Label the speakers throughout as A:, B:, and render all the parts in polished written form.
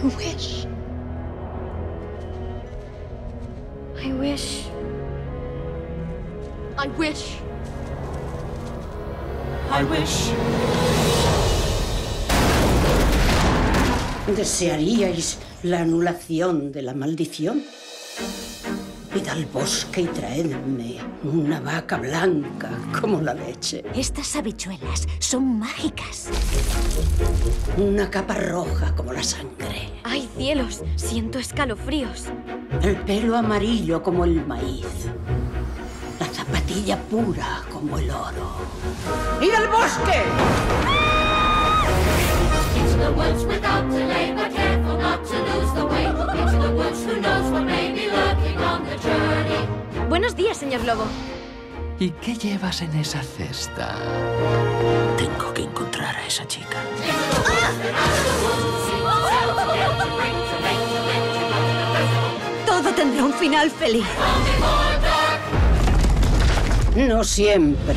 A: wish. I wish. I wish.
B: I wish.
C: ¿Desearíais la anulación de la maldición? Id al bosque y traedme una vaca blanca como la leche.
D: Estas habichuelas son mágicas.
C: Una capa roja como la sangre.
A: ¡Ay, cielos! Siento escalofríos.
C: El pelo amarillo como el maíz. La zapatilla pura como el oro. ¡Id al bosque!
E: Into the woods without delay, but careful not to lose the way. Into the woods, who knows what may be lurking on the journey.
A: Buenos días, señor Lobo.
B: ¿Y qué llevas en esa cesta?
F: Tengo que encontrar a esa chica.
D: Todo tendrá un final feliz.
C: No siempre.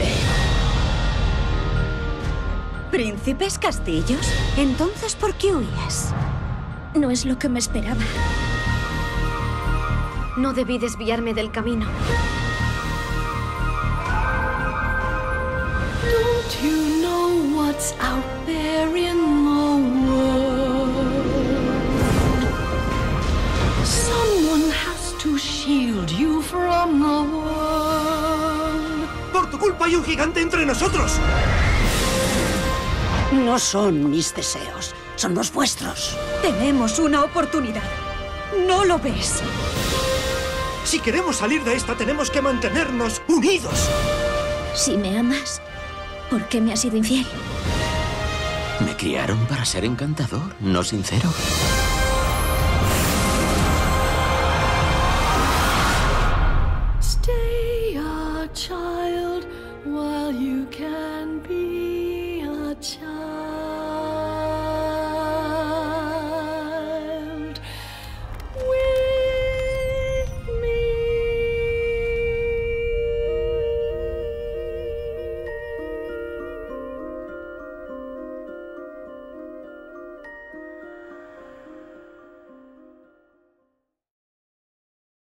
D: ¿Príncipes castillos? Entonces, ¿por qué huías?
G: No es lo que me esperaba.
A: No debí desviarme del camino.
E: Don't you know what's out there in the world? Someone has to shield you from the world.
H: ¡Por tu culpa hay un gigante entre nosotros!
C: No son mis deseos, son los vuestros.
D: Tenemos una oportunidad. ¿No lo ves?
H: Si queremos salir de esta, tenemos que mantenernos unidos.
G: Si me amas, ¿por qué me has sido infiel?
F: Me criaron para ser encantador, no sincero.